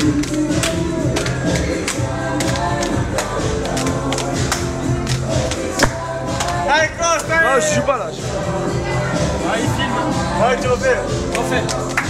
Allez, Klaus, allez! Ah, je suis pas là. Ah, il filme. Ouais, tu refais. Refais.